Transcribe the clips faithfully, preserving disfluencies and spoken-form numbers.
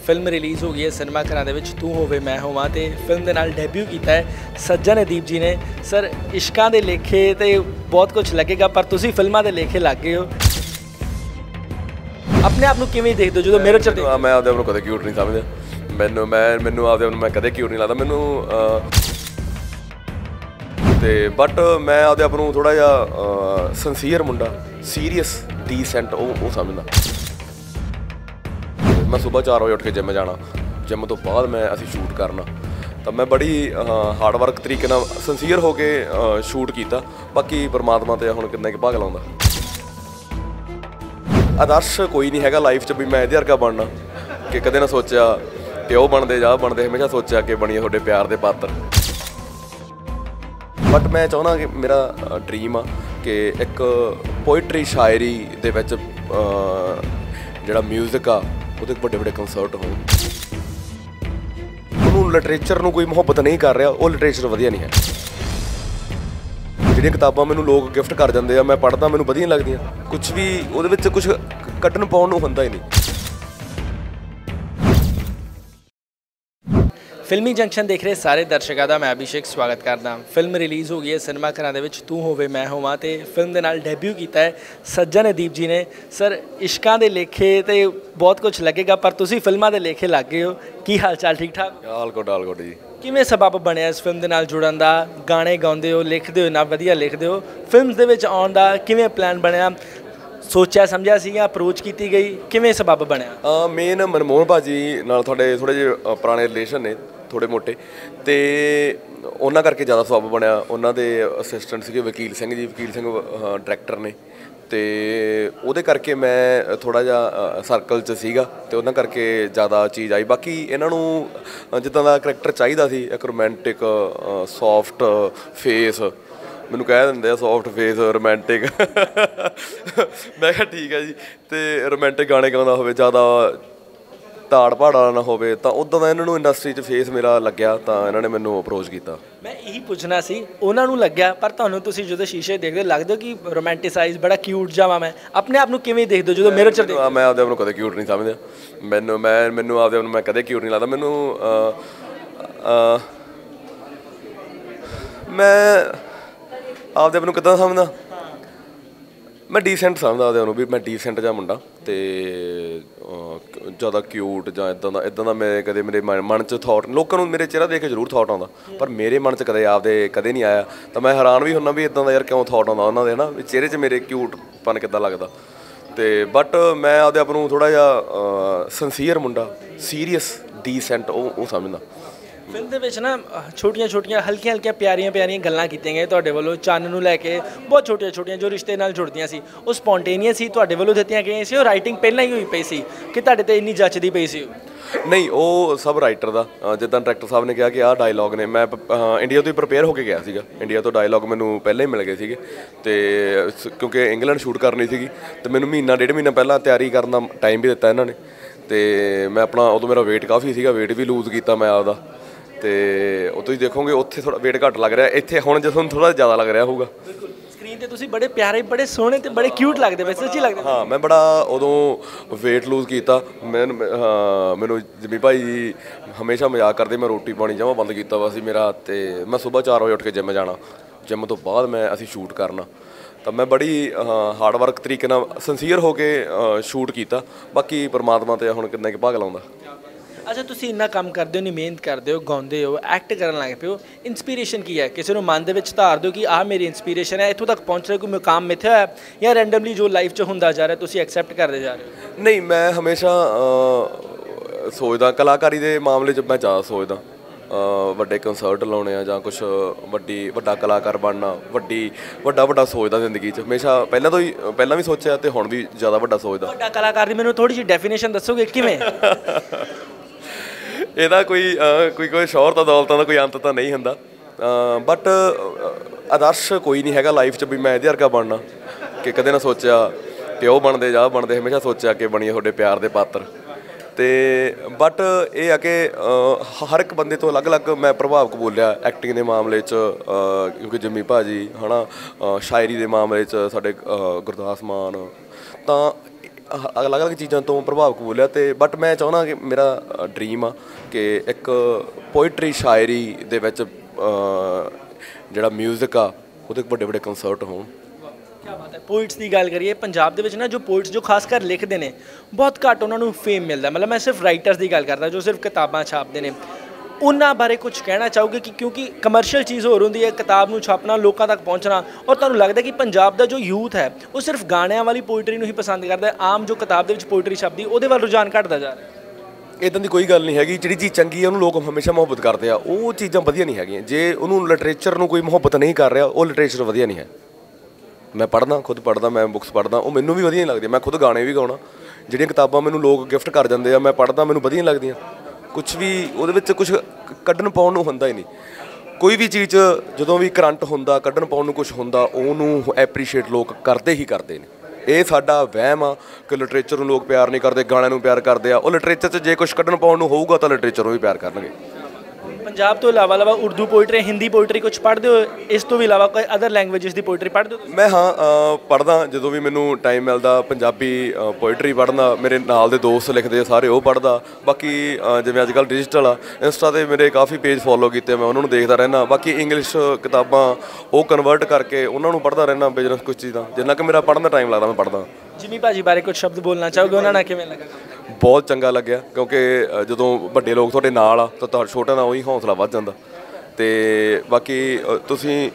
Film release हो गई है सिनेमा घरां दे विच तू होवे मैं होवां ते फिल्म दे नाल डेब्यू कीता है सज्जन अदीप जी ने। सर इश्कां दे लेखे ते बहुत कुछ लगेगा पर तुसीं फिल्मां दे लेखे लग गए हो। अपने आप नूं किवें देखदे हो जदों मिरर च देखदे हो? मैं आपदे आप नूं कदे क्यूट नहीं समझदा। मैनूं मैं मैनूं आपदे आप नूं मैं कदे क्यूट नहीं लगदा मैनूं ते बट मैं आपदे आप नूं थोड़ा जिहा सिंसीयर मुंडा सीरीअस ਡੀਸੈਂਟ ਉਹ ਉਹ ਸਮਝਦਾ। मैं सुबह चार बजे उठ के जिम जाना, जिम तो बाद मैं असीं शूट करना, तो मैं बड़ी हार्ड वर्क तरीके नाल सिंसीयर हो के शूट किया। बाकी परमात्मा ते हुण किन्ना कि भाग लाउंदा। आदर्श कोई नहीं हैगा लाइफ च भी मैं इहदे वर्गा बनना कि कदे ना सोचा कि ओह बनदे जा बनदे, हमेशा सोचा कि बणीए तुहाडे प्यार दे पात्र। बट मैं चाहुंदा कि मेरा ड्रीम आ कि एक पोइट्री शायरी दे विच जिहड़ा म्यूजिक आ ਉਹਦੇ ਵੱਡੇ ਵੱਡੇ ਕੰਸਰਟ ਹੋਣ। ਉਹਨੂੰ ਲਿਟਰੇਚਰ ਨੂੰ ਕੋਈ ਮੁਹੱਬਤ ਨਹੀਂ ਕਰ ਰਿਹਾ, ਉਹ ਲਿਟਰੇਚਰ ਵਧੀਆ ਨਹੀਂ ਹੈ। ਜਿਹੜੀਆਂ ਕਿਤਾਬਾਂ ਮੈਨੂੰ ਲੋਕ ਗਿਫਟ ਕਰ ਜਾਂਦੇ ਆ ਮੈਂ ਪੜ੍ਹਦਾ, ਮੈਨੂੰ ਵਧੀਆ ਲੱਗਦੀਆਂ, ਕੁਛ ਵੀ ਉਹਦੇ ਵਿੱਚ ਕੁਛ ਕੱਢਣ ਪਾਉਣ ਨੂੰ ਹੁੰਦਾ ਹੀ ਨਹੀਂ। फिल्मी जंक्शन देख रहे सारे दर्शकों का मैं अभिषेक स्वागत करदा। फिल्म रिलीज़ हो गई है सिनेमा घरां दे विच तू होवे मैं होवां ते फिल्म दे नाल डेब्यू कीता है सज्जन अदीप जी ने। सर इश्कां दे लेखे ते बहुत कुछ लगेगा पर तुसीं फिल्मां दे लेखे लग गए हो। की हाल चाल ठीक ठाक? हाल गुड हाल गुड जी। किवें सबब बनिया इस फिल्म दे नाल जुड़न दा? गाने गाउंदे हो, लिखदे हो, ना वधिया लिखदे हो, फिल्म दे विच आउण दा किवें प्लान बनिया? सोचा समझिया सी या अप्रोच की गई, किवें सबब बनिया? मेन मनमोहन भाजी नाल थोड़े थोड़े ਜਿਹੇ ਪੁਰਾਣੇ ਰਿਲੇਸ਼ਨ ਨੇ ਥੋੜ੍ਹੇ ਮੋਟੇ, ਅਤੇ ਉਹਨਾਂ ਕਰਕੇ ਜ਼ਿਆਦਾ ਸਬੱਬ ਬਣਿਆ। ਉਹਨਾਂ ਦੇ ਅਸਿਸਟੈਂਟ ਸੀਗੇ ਵਕੀਲ ਸਿੰਘ ਜੀ, ਵਕੀਲ ਸਿੰਘ ਡਾਇਰੈਕਟਰ ਨੇ, ਅਤੇ ਉਹਦੇ ਕਰਕੇ ਮੈਂ ਥੋੜ੍ਹਾ ਜਿਹਾ ਸਰਕਲ 'ਚ ਸੀਗਾ ਅਤੇ ਉਹਨਾਂ ਕਰਕੇ ਜ਼ਿਆਦਾ ਚੀਜ਼ ਆਈ। ਬਾਕੀ ਇਹਨਾਂ ਨੂੰ ਜਿੱਦਾਂ ਦਾ ਕਰੈਕਟਰ ਚਾਹੀਦਾ ਸੀ, ਇੱਕ ਰੋਮੈਂਟਿਕ ਸੋਫਟ ਫੇਸ, ਮੈਨੂੰ ਕਹਿ ਦਿੰਦੇ ਆ ਸੋਫਟ ਫੇਸ ਰੋਮੈਂਟਿਕ। ਮੈਂ ਕਿਹਾ ਠੀਕ ਹੈ ਜੀ, ਅਤੇ ਰੋਮੈਂਟਿਕ ਗਾਣੇ ਗਾਉਂਦਾ ਹੋਵੇ, ਜ਼ਿਆਦਾ ਤਾੜ ਭਾੜਾ ਨਾ ਹੋਵੇ, ਤਾਂ ਉੱਦਾਂ ਦਾ ਇਹਨਾਂ ਨੂੰ ਇੰਡਸਟਰੀ 'ਚ ਫੇਸ ਮੇਰਾ ਲੱਗਿਆ, ਤਾਂ ਇਹਨਾਂ ਨੇ ਮੈਨੂੰ ਅਪਰੋਚ ਕੀਤਾ। ਮੈਂ ਇਹੀ ਪੁੱਛਣਾ ਸੀ, ਉਹਨਾਂ ਨੂੰ ਲੱਗਿਆ ਪਰ ਤੁਹਾਨੂੰ ਤੁਸੀਂ ਜਦੋਂ ਸ਼ੀਸ਼ੇ ਦੇਖਦੇ ਲੱਗਦੇ ਹੋ ਕਿ ਰੋਮੈਂਟਿਸਾਈਜ਼ ਬੜਾ ਕਿਊਟ ਜਾਵਾਂ। ਮੈਂ ਆਪਣੇ ਆਪ ਨੂੰ ਕਿਵੇਂ ਦੇਖਦੇ ਹੋ ਜਦੋਂ ਮਿਰਰ 'ਚ ਦੇਖਦੇ? ਮੈਂ ਆਪਦੇ ਆਪ ਨੂੰ ਕਦੇ ਕਿਊਟ ਨਹੀਂ ਸਮਝਦਾ। ਮੈਨੂੰ ਮੈਂ ਮੈਨੂੰ ਆਪਦੇ ਆਪ ਨੂੰ ਮੈਂ ਕਦੇ ਕਿਊਟ ਨਹੀਂ ਲੱਗਦਾ। ਮੈਨੂੰ ਮੈਂ ਆਪਦੇ ਆਪ ਨੂੰ ਕਿੱਦਾਂ ਸਮਝਦਾ? ਮੈਂ ਡੀਸੈਂਟ ਸਮਝਦਾ ਆਪਦੇ ਨੂੰ ਵੀ ਮੈਂ ਡੀਸੈਂਟ ਜਿਹਾ ਮੁੰਡਾ, ਅਤੇ ਜ਼ਿਆਦਾ ਕਿਊਟ ਜਾਂ ਇੱਦਾਂ ਦਾ ਇੱਦਾਂ ਦਾ ਮੈਂ ਕਦੇ ਮੇਰੇ ਮਨ ਮਨ 'ਚ ਥੋਟ, ਲੋਕਾਂ ਨੂੰ ਮੇਰੇ ਚਿਹਰਾ ਦੇਖ ਕੇ ਜ਼ਰੂਰ ਥੋਟ ਆਉਂਦਾ ਪਰ ਮੇਰੇ ਮਨ 'ਚ ਕਦੇ ਆਪਦੇ ਕਦੇ ਨਹੀਂ ਆਇਆ। ਤਾਂ ਮੈਂ ਹੈਰਾਨ ਵੀ ਹੁੰਦਾ ਵੀ ਇੱਦਾਂ ਦਾ ਯਾਰ ਕਿਉਂ ਥੋਟ ਆਉਂਦਾ ਉਹਨਾਂ ਦੇ, ਹੈ ਨਾ, ਵੀ ਚਿਹਰੇ 'ਚ ਮੇਰੇ ਕਿਊਟਪਨ ਕਿੱਦਾਂ ਲੱਗਦਾ। ਅਤੇ ਬਟ ਮੈਂ ਆਪਦੇ ਆਪ ਨੂੰ ਥੋੜ੍ਹਾ ਜਿਹਾ ਸਿੰਸੀਅਰ ਮੁੰਡਾ ਸੀਰੀਅਸ ਡੀਸੈਂਟ ਉਹ ਉਹ ਸਮਝਦਾ। ਫਿਲਮ ਦੇ ਵਿੱਚ ਨਾ ਛੋਟੀਆਂ ਛੋਟੀਆਂ ਹਲਕੀਆਂ ਹਲਕੀਆਂ ਪਿਆਰੀਆਂ ਪਿਆਰੀਆਂ ਗੱਲਾਂ ਕੀਤੀਆਂ ਗਈਆਂ ਤੁਹਾਡੇ ਵੱਲੋਂ ਚੰਨ ਨੂੰ ਲੈ ਕੇ, ਬਹੁਤ ਛੋਟੀਆਂ ਛੋਟੀਆਂ ਜੋ ਰਿਸ਼ਤੇ ਨਾਲ ਜੁੜਦੀਆਂ ਸੀ, ਉਹ ਸਪੌਂਟੇਨੀਅਸ ਸੀ, ਤੁਹਾਡੇ ਵੱਲੋਂ ਦਿੱਤੀਆਂ ਗਈਆਂ ਸੀ, ਉਹ ਰਾਈਟਿੰਗ ਪਹਿਲਾਂ ਹੀ ਹੋਈ ਪਈ ਸੀ ਕਿ ਤੁਹਾਡੇ 'ਤੇ ਇੰਨੀ ਜੱਚਦੀ ਪਈ ਸੀ? ਨਹੀਂ, ਉਹ ਸਭ ਰਾਈਟਰ ਦਾ, ਜਿੱਦਾਂ ਡਾਇਰੈਕਟਰ ਸਾਹਿਬ ਨੇ ਕਿਹਾ ਕਿ ਆਹ ਡਾਇਲੋਗ ਨੇ, ਮੈਂ ਇੰਡੀਆ ਤੋਂ ਹੀ ਪ੍ਰਪੇਅਰ ਹੋ ਕੇ ਗਿਆ ਸੀਗਾ। ਇੰਡੀਆ ਤੋਂ ਡਾਇਲੋਗ ਮੈਨੂੰ ਪਹਿਲਾਂ ਹੀ ਮਿਲ ਗਏ ਸੀਗੇ, ਅਤੇ ਕਿਉਂਕਿ ਇੰਗਲੈਂਡ ਸ਼ੂਟ ਕਰਨੀ ਸੀਗੀ, ਅਤੇ ਮੈਨੂੰ ਮਹੀਨਾ ਡੇਢ ਮਹੀਨਾ ਪਹਿਲਾਂ ਤਿਆਰੀ ਕਰਨ ਦਾ ਟਾਈਮ ਵੀ ਦਿੱਤਾ ਇਹਨਾਂ ਨੇ, ਅਤੇ ਮੈਂ ਆਪਣਾ ਉਦੋਂ ਮੇਰਾ ਵੇਟ ਕਾਫੀ ਸੀਗਾ, ਵੇਟ ਵੀ ਲੂਜ਼ ਕੀਤਾ ਮੈਂ ਆਪਦਾ, ਅਤੇ ਉਹ ਤੁਸੀਂ ਦੇਖੋਗੇ ਉੱਥੇ ਥੋੜ੍ਹਾ ਵੇਟ ਘੱਟ ਲੱਗ ਰਿਹਾ, ਇੱਥੇ ਹੁਣ ਜੇ ਤੁਹਾਨੂੰ ਥੋੜ੍ਹਾ ਜ਼ਿਆਦਾ ਲੱਗ ਰਿਹਾ ਹੋਊਗਾ। ਸਕਰੀਨ 'ਤੇ ਤੁਸੀਂ ਬੜੇ ਪਿਆਰੇ, ਬੜੇ ਸੋਹਣੇ ਅਤੇ ਬੜੇ ਕਿਊਟ ਲੱਗਦੇ ਪਏ, ਸੱਚੀ ਲੱਗਦੇ। ਹਾਂ, ਮੈਂ ਬੜਾ ਉਦੋਂ ਵੇਟ ਲੂਜ਼ ਕੀਤਾ। ਮੈਂ ਹਾਂ ਮੈਨੂੰ ਜਿੰਮੀ ਭਾਈ ਜੀ ਹਮੇਸ਼ਾ ਮਜ਼ਾਕ ਕਰਦੇ, ਮੈਂ ਰੋਟੀ ਪਾਣੀ ਜਮਾਂ ਬੰਦ ਕੀਤਾ ਵਾ ਸੀ ਮੇਰਾ, ਅਤੇ ਮੈਂ ਸੁਬਹ ਚਾਰ ਵਜੇ ਉੱਠ ਕੇ ਜਿਮ ਜਾਣਾ, ਜਿਮ ਤੋਂ ਬਾਅਦ ਮੈਂ ਅਸੀਂ ਸ਼ੂਟ ਕਰਨਾ, ਤਾਂ ਮੈਂ ਬੜੀ ਹਾਰਡ ਵਰਕ ਤਰੀਕੇ ਨਾਲ ਸਿੰਸੀਅਰ ਹੋ ਕੇ ਸ਼ੂਟ ਕੀਤਾ। ਬਾਕੀ ਪਰਮਾਤਮਾ 'ਤੇ ਹੁਣ ਕਿੰਨਾ ਕੁ ਭਾਗ ਲਾਉਂਦਾ। ਅੱਛਾ, ਤੁਸੀਂ ਇੰਨਾ ਕੰਮ ਕਰਦੇ ਹੋ, ਨਹੀਂ ਮਿਹਨਤ ਕਰਦੇ ਹੋ, ਗਾਉਂਦੇ ਹੋ, ਐਕਟ ਕਰਨ ਲੱਗ ਪਏ ਹੋ, ਇੰਸਪੀਰੇਸ਼ਨ ਕੀ ਹੈ? ਕਿਸੇ ਨੂੰ ਮਨ ਦੇ ਵਿੱਚ ਧਾਰ ਦਿਓ ਕਿ ਆਹ ਮੇਰੀ ਇੰਸਪੀਰੇਸ਼ਨ ਹੈ, ਇੱਥੋਂ ਤੱਕ ਪਹੁੰਚ ਰਿਹਾ ਕੋਈ ਮੁਕਾਮ ਮਿੱਥਿਆ ਹੋਇਆ, ਜਾਂ ਰੈਂਡਮਲੀ ਜੋ ਲਾਈਫ 'ਚ ਹੁੰਦਾ ਜਾ ਰਿਹਾ ਤੁਸੀਂ ਐਕਸੈਪਟ ਕਰਦੇ ਜਾ ਰਹੇ ਹੋ? ਨਹੀਂ, ਮੈਂ ਹਮੇਸ਼ਾ ਸੋਚਦਾ ਕਲਾਕਾਰੀ ਦੇ ਮਾਮਲੇ 'ਚ ਮੈਂ ਜ਼ਿਆਦਾ ਸੋਚਦਾ ਵੱਡੇ ਕੰਸਰਟ ਲਾਉਣੇ ਆ ਜਾਂ ਕੁਛ ਵੱਡੀ ਵੱਡਾ ਕਲਾਕਾਰ ਬਣਨਾ, ਵੱਡੀ ਵੱਡਾ ਵੱਡਾ ਸੋਚਦਾ ਜ਼ਿੰਦਗੀ 'ਚ ਹਮੇਸ਼ਾ, ਪਹਿਲਾਂ ਤੋਂ ਹੀ ਪਹਿਲਾਂ ਵੀ ਸੋਚਿਆ ਅਤੇ ਹੁਣ ਵੀ ਜ਼ਿਆਦਾ ਵੱਡਾ ਸੋਚਦਾ। ਵੱਡਾ ਕਲਾਕਾਰ ਦੀ ਮੈਨੂੰ ਥੋੜ੍ਹੀ ਜਿਹੀ ਡੈਫੀਨੇਸ਼ਨ ਦੱਸੋਗੇ ਕਿਵੇਂ? ਇਹਦਾ ਕੋਈ ਕੋਈ ਕੋਈ ਸ਼ੌਹਰਤ ਦੌਲਤਾਂ ਦਾ ਕੋਈ ਅੰਤ ਤਾਂ ਨਹੀਂ ਹੁੰਦਾ, ਬਟ ਆਦਰਸ਼ ਕੋਈ ਨਹੀਂ ਹੈਗਾ ਲਾਈਫ 'ਚ ਵੀ ਮੈਂ ਇਹਦੇ ਵਰਗਾ ਬਣਨਾ ਕਿ ਕਦੇ ਨਾ ਸੋਚਿਆ ਕਿ ਉਹ ਬਣਦੇ ਜਾਂ ਬਣਦੇ, ਹਮੇਸ਼ਾ ਸੋਚਿਆ ਕਿ ਬਣੀਏ ਤੁਹਾਡੇ ਪਿਆਰ ਦੇ ਪਾਤਰ। ਅਤੇ ਬਟ ਇਹ ਆ ਕਿ ਹਰ ਇੱਕ ਬੰਦੇ ਤੋਂ ਅਲੱਗ ਅਲੱਗ ਮੈਂ ਪ੍ਰਭਾਵ ਕਬੂਲਿਆ ਐਕਟਿੰਗ ਦੇ ਮਾਮਲੇ 'ਚ, ਕਿਉਂਕਿ ਜਿੰਮੀ ਭਾਜੀ ਹੈ ਨਾ, ਸ਼ਾਇਰੀ ਦੇ ਮਾਮਲੇ 'ਚ ਸਾਡੇ ਗੁਰਦਾਸ ਮਾਨ, ਤਾਂ ਅਲੱਗ ਅਲੱਗ ਚੀਜ਼ਾਂ ਤੋਂ ਪ੍ਰਭਾਵ ਕਬੂਲਿਆ ਤੇ ਬਟ ਮੈਂ ਚਾਹੁੰਦਾ ਕਿ ਮੇਰਾ ਡ੍ਰੀਮ ਆ ਕਿ ਇੱਕ ਪੋਇਟਰੀ ਸ਼ਾਇਰੀ ਦੇ ਵਿੱਚ ਅ, ਜਿਹੜਾ ਮਿਊਜ਼ਿਕ ਆ ਉਹਦੇ ਵੱਡੇ ਵੱਡੇ ਕੰਸਰਟ ਹੋਣ। ਕਿਆ ਬਾਤ ਹੈ। ਪੋਇਟਸ ਦੀ ਗੱਲ ਕਰੀਏ ਪੰਜਾਬ ਦੇ ਵਿੱਚ ਨਾ, ਜੋ ਪੋਇਟਸ ਜੋ ਖਾਸ ਕਰ ਲਿਖਦੇ ਨੇ ਬਹੁਤ ਘੱਟ ਉਹਨਾਂ ਨੂੰ ਫੇਮ ਮਿਲਦਾ। ਮਤਲਬ ਮੈਂ ਸਿਰਫ ਰਾਈਟਰਸ ਦੀ ਗੱਲ ਕਰਦਾ ਜੋ ਸਿਰਫ ਕਿਤਾਬਾਂ ਛਾਪਦੇ ਨੇ। ਉਹਨਾਂ ਬਾਰੇ ਕੁਝ ਕਹਿਣਾ ਚਾਹੋਗੇ ਕਿ ਕਿਉਂਕਿ ਕਮਰਸ਼ੀਅਲ ਚੀਜ਼ ਹੋਰ ਹੁੰਦੀ ਹੈ, ਕਿਤਾਬ ਨੂੰ ਛਾਪਣਾ, ਲੋਕਾਂ ਤੱਕ ਪਹੁੰਚਣਾ, ਔਰ ਤੁਹਾਨੂੰ ਲੱਗਦਾ ਕਿ ਪੰਜਾਬ ਦਾ ਜੋ ਯੂਥ ਹੈ ਉਹ ਸਿਰਫ ਗਾਣਿਆਂ ਵਾਲੀ ਪੋਇਟਰੀ ਨੂੰ ਹੀ ਪਸੰਦ ਕਰਦਾ ਹੈ, ਆਮ ਜੋ ਕਿਤਾਬ ਦੇ ਵਿੱਚ ਪੋਇਟਰੀ ਛਪਦੀ ਉਹਦੇ ਵੱਲ ਰੁਝਾਨ ਘਟਦਾ ਜਾ ਰਿਹਾ? ਇੱਦਾਂ ਦੀ ਕੋਈ ਗੱਲ ਨਹੀਂ ਹੈਗੀ। ਜਿਹੜੀ ਚੀਜ਼ ਚੰਗੀ ਹੈ ਉਹਨੂੰ ਲੋਕ ਹਮੇਸ਼ਾ ਮੁਹੱਬਤ ਕਰਦੇ ਆ, ਉਹ ਚੀਜ਼ਾਂ ਵਧੀਆ ਨਹੀਂ ਹੈਗੀਆਂ। ਜੇ ਉਹਨੂੰ ਲਿਟਰੇਚਰ ਨੂੰ ਕੋਈ ਮੁਹੱਬਤ ਨਹੀਂ ਕਰ ਰਿਹਾ, ਉਹ ਲਿਟਰੇਚਰ ਵਧੀਆ ਨਹੀਂ ਹੈ। ਮੈਂ ਪੜ੍ਹਦਾ, ਖੁਦ ਪੜ੍ਹਦਾ, ਮੈਂ ਬੁੱਕਸ ਪੜ੍ਹਦਾ, ਉਹ ਮੈਨੂੰ ਵੀ ਵਧੀਆ ਨਹੀਂ ਲੱਗਦੀਆਂ। ਮੈਂ ਖੁਦ ਗਾਣੇ ਵੀ ਗਾਉਣਾ, ਜਿਹੜੀਆਂ ਕਿਤਾਬਾਂ ਮੈਨੂੰ ਲੋਕ ਗਿਫਟ ਕਰ ਜਾਂਦੇ ਆ ਮੈਂ ਪੜ੍ਹਦਾ, ਮੈਨੂੰ ਵਧੀਆ ਨਹੀਂ ਲੱਗਦੀਆਂ। ਕੁਛ ਵੀ ਉਹਦੇ ਵਿੱਚ ਕੁਛ ਕੱਢਣ ਪਾਉਣ ਨੂੰ ਹੁੰਦਾ ਹੀ ਨਹੀਂ। ਕੋਈ ਵੀ ਚੀਜ਼ ਜਦੋਂ ਵੀ ਕਰੰਟ ਹੁੰਦਾ, ਕੱਢਣ ਪਾਉਣ ਨੂੰ ਕੁਛ ਹੁੰਦਾ, ਉਹਨੂੰ ਐਪਰੀਸ਼ੀਏਟ ਲੋਕ ਕਰਦੇ ਹੀ ਕਰਦੇ ਨੇ। ਇਹ ਸਾਡਾ ਵਹਿਮ ਆ ਕਿ ਲਿਟਰੇਚਰ ਨੂੰ ਲੋਕ ਪਿਆਰ ਨਹੀਂ ਕਰਦੇ, ਗਾਣਿਆਂ ਨੂੰ ਪਿਆਰ ਕਰਦੇ ਆ। ਉਹ ਲਿਟਰੇਚਰ 'ਚ ਜੇ ਕੁਛ ਕੱਢਣ ਪਾਉਣ ਨੂੰ ਹੋਊਗਾ ਤਾਂ ਲਿਟਰੇਚਰ ਨੂੰ ਵੀ ਪਿਆਰ ਕਰਨਗੇ। ਪੰਜਾਬ ਤੋਂ ਇਲਾਵਾ ਇਲਾਵਾ ਉਰਦੂ ਪੋਇਟਰੀ, ਹਿੰਦੀ ਪੋਇਟਰੀ ਕੁਝ ਪੜ੍ਹਦੇ ਹੋ? ਇਸ ਤੋਂ ਵੀ ਇਲਾਵਾ ਕੋਈ ਅਦਰ ਲੈਂਗੁਏਜਸ ਦੀ ਪੋਇਟਰੀ ਪੜ੍ਹਦੇ ਹੋ? ਮੈਂ ਹਾਂ ਪੜ੍ਹਦਾ, ਜਦੋਂ ਵੀ ਮੈਨੂੰ ਟਾਈਮ ਮਿਲਦਾ। ਪੰਜਾਬੀ ਪੋਇਟਰੀ ਪੜ੍ਹਦਾ, ਮੇਰੇ ਨਾਲ ਦੇ ਦੋਸਤ ਲਿਖਦੇ ਆ ਸਾਰੇ, ਉਹ ਪੜ੍ਹਦਾ। ਬਾਕੀ ਅ, ਜਿਵੇਂ ਅੱਜ ਕੱਲ੍ਹ ਡਿਜੀਟਲ ਆ, ਇੰਸਟਾ 'ਤੇ ਮੇਰੇ ਕਾਫੀ ਪੇਜ ਫੋਲੋ ਕੀਤੇ, ਮੈਂ ਉਹਨਾਂ ਨੂੰ ਦੇਖਦਾ ਰਹਿੰਦਾ। ਬਾਕੀ ਇੰਗਲਿਸ਼ ਕਿਤਾਬਾਂ ਉਹ ਕਨਵਰਟ ਕਰਕੇ ਉਹਨਾਂ ਨੂੰ ਪੜ੍ਹਦਾ ਰਹਿੰਦਾ, ਬਿਜ਼ਨਸ ਕੁਛ ਚੀਜ਼ਾਂ ਜਿੰਨਾ ਕਿ ਮੇਰਾ ਪੜ੍ਹਨ ਦਾ ਟਾਈਮ ਲੱਗਦਾ ਮੈਂ ਪੜ੍ਹਦਾ। ਜਿਮੀ ਭਾਜੀ ਬਾਰੇ ਕੁਝ ਸ਼ਬਦ ਬੋਲਣਾ ਚਾਹੋਗੇ? ਉਹਨਾਂ ਨਾਲ ਕਿਵੇਂ ਲੱਗਾ? ਬਹੁਤ ਚੰਗਾ ਲੱਗਿਆ, ਕਿਉਂਕਿ ਅ, ਜਦੋਂ ਵੱਡੇ ਲੋਕ ਤੁਹਾਡੇ ਨਾਲ ਆ ਤਾਂ ਤੁਹਾਡੇ ਛੋਟਿਆਂ ਦਾ ਉਹੀ ਹੌਸਲਾ ਵੱਧ ਜਾਂਦਾ। ਅਤੇ ਬਾਕੀ ਅ, ਤੁਸੀਂ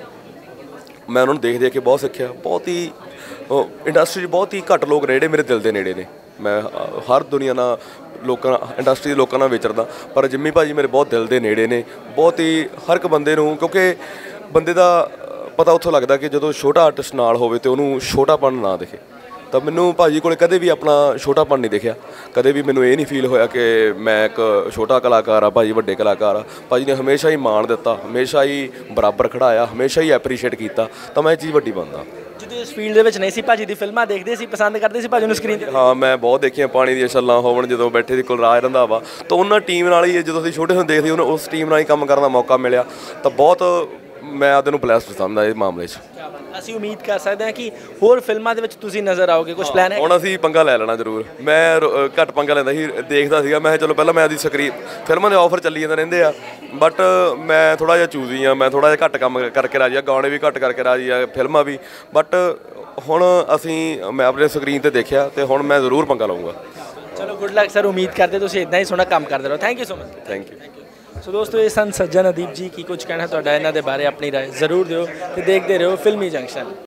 ਮੈਂ ਉਹਨਾਂ ਨੂੰ ਦੇਖ ਦੇਖ ਕੇ ਬਹੁਤ ਸਿੱਖਿਆ। ਬਹੁਤ ਹੀ ਇੰਡਸਟਰੀ 'ਚ ਬਹੁਤ ਹੀ ਘੱਟ ਲੋਕ ਨੇ ਜਿਹੜੇ ਮੇਰੇ ਦਿਲ ਦੇ ਨੇੜੇ ਨੇ। ਮੈਂ ਅ, ਹਰ ਦੁਨੀਆ ਨਾਲ ਲੋਕਾਂ ਇੰਡਸਟਰੀ ਦੇ ਲੋਕਾਂ ਨਾਲ ਵਿਚਰਦਾ, ਪਰ ਜਿੰਮੀ ਭਾਜੀ ਮੇਰੇ ਬਹੁਤ ਦਿਲ ਦੇ ਨੇੜੇ ਨੇ। ਬਹੁਤ ਹੀ ਹਰ ਇੱਕ ਬੰਦੇ ਨੂੰ, ਕਿਉਂਕਿ ਬੰਦੇ ਦਾ ਪਤਾ ਉੱਥੋਂ ਲੱਗਦਾ ਕਿ ਜਦੋਂ ਛੋਟਾ ਆਰਟਿਸਟ ਨਾਲ ਹੋਵੇ ਅਤੇ ਉਹਨੂੰ ਛੋਟਾਪਣ ਨਾ ਦਿਖੇ। ਤਾਂ ਮੈਨੂੰ ਭਾਜੀ ਕੋਲ ਕਦੇ ਵੀ ਆਪਣਾ ਛੋਟਾਪਣ ਨਹੀਂ ਦਿਖਿਆ। ਕਦੇ ਵੀ ਮੈਨੂੰ ਇਹ ਨਹੀਂ ਫੀਲ ਹੋਇਆ ਕਿ ਮੈਂ ਇੱਕ ਛੋਟਾ ਕਲਾਕਾਰ ਆ, ਭਾਜੀ ਵੱਡੇ ਕਲਾਕਾਰ ਆ। ਭਾਜੀ ਨੇ ਹਮੇਸ਼ਾ ਹੀ ਮਾਣ ਦਿੱਤਾ, ਹਮੇਸ਼ਾ ਹੀ ਬਰਾਬਰ ਖੜਾਇਆ, ਹਮੇਸ਼ਾ ਹੀ ਐਪਰੀਸ਼ੀਏਟ ਕੀਤਾ। ਤਾਂ ਮੈਂ ਇਹ ਚੀਜ਼ ਵੱਡੀ ਮੰਨਦਾ। ਜਦੋਂ ਇਸ ਫੀਲਡ ਦੇ ਵਿੱਚ ਨਹੀਂ ਸੀ, ਭਾਜੀ ਦੀ ਫਿਲਮਾਂ ਦੇਖਦੇ ਸੀ, ਪਸੰਦ ਕਰਦੇ ਸੀ ਭਾਜੀ ਨੂੰ ਸਕਰੀਨ 'ਤੇ? ਹਾਂ, ਮੈਂ ਬਹੁਤ ਦੇਖੀਆਂ। ਪਾਣੀ ਦੀਆਂ ਛੱਲਾਂ ਹੋਵਣ, ਜਦੋਂ ਬੈਠੇ ਸੀ ਕੁਲਰਾਜ ਰੰਧਾਵਾ, ਤਾਂ ਉਹਨਾਂ ਟੀਮ ਨਾਲ ਹੀ, ਜਦੋਂ ਅਸੀਂ ਛੋਟੇ ਹੁੰਦੇ ਦੇਖਦੇ, ਉਹਨਾਂ ਉਸ ਟੀਮ ਨਾਲ ਹੀ ਕੰਮ ਕਰਨ ਦਾ ਮੌਕਾ ਮਿਲਿਆ। ਤਾਂ ਬਹੁਤ ਮੈਂ ਆਪਦੇ ਨੂੰ ਬਲੈਸਡ ਸਮਝਦਾ ਇਸ ਮਾਮਲੇ 'ਚ। ਅਸੀਂ ਉਮੀਦ ਕਰ ਸਕਦੇ ਹਾਂ ਕਿ ਹੋਰ ਫਿਲਮਾਂ ਦੇ ਵਿੱਚ ਤੁਸੀਂ ਨਜ਼ਰ ਆਓਗੇ। ਕੁਝ ਪਲਾਨ ਹੈ? ਹੁਣ ਅਸੀਂ ਪੰਗਾ ਲੈ ਲੈਣਾ ਜ਼ਰੂਰ। ਮੈਂ ਰੋ- ਘੱਟ ਪੰਗਾ ਲੈਂਦਾ ਸੀ, ਦੇਖਦਾ ਸੀਗਾ। ਮੈਂ ਕਿਹਾ ਚਲੋ ਪਹਿਲਾਂ ਮੈਂ ਆਪਦੀ ਸਕਰੀਨ, ਫਿਲਮਾਂ ਦੇ ਆਫਰ ਚੱਲੀ ਜਾਂਦੇ ਰਹਿੰਦੇ ਆ, ਬਟ ਮੈਂ ਥੋੜ੍ਹਾ ਜਿਹਾ ਚੂਜ਼ੀ ਆ। ਮੈਂ ਥੋੜ੍ਹਾ ਜਿਹਾ ਘੱਟ ਕੰਮ ਕਰਕੇ ਰਾਜੀ ਆ, ਗਾਣੇ ਵੀ ਘੱਟ ਕਰਕੇ ਰਾਜੀ ਆ, ਫਿਲਮਾਂ ਵੀ। ਬਟ ਹੁਣ ਅਸੀਂ ਮੈਂ ਆਪਣੇ ਸਕਰੀਨ 'ਤੇ ਦੇਖਿਆ ਅਤੇ ਹੁਣ ਮੈਂ ਜ਼ਰੂਰ ਪੰਗਾ ਲਊਂਗਾ। ਚਲੋ ਗੁੱਡ ਲੱਕ ਸਰ। ਉਮੀਦ ਕਰਦੇ ਤੁਸੀਂ ਇੱਦਾਂ ਹੀ ਸੋਹਣਾ ਕੰਮ ਕਰਦੇ ਰਹੋ। Thank you so much. Thank you. So ਦੋਸਤੋ, ਇਹ ਸਨ ਸੱਜਣ ਅਦੀਪ ਜੀ। ਕੀ ਕੁਝ ਕਹਿਣਾ ਤੁਹਾਡਾ ਇਹਨਾਂ ਦੇ ਬਾਰੇ, ਆਪਣੀ ਰਾਏ ਜ਼ਰੂਰ ਦਿਓ ਅਤੇ ਦੇਖਦੇ ਰਹੋ ਫਿਲਮੀ ਜੰਕਸ਼ਨ।